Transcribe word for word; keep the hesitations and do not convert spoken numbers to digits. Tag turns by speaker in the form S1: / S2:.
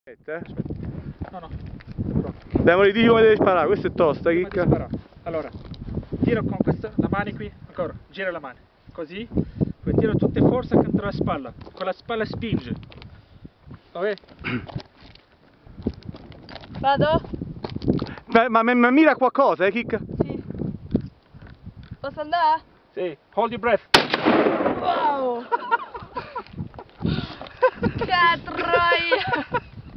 S1: Aspetta, eh.
S2: No, no, pronto.
S1: Devo dire come devi sparare, questo è tosta,
S2: Prima di
S1: chicca.
S2: sparare. Allora, tiro con questa, la mano qui, ancora, gira la mano, così, poi tiro tutte forze contro la spalla, con la spalla spinge. Ok?
S3: Vado?
S1: Ma, ma, ma mira qualcosa, eh, chicca?
S3: Sì. Posso andare?
S2: Sì, hold your breath.
S3: Wow! Che troia!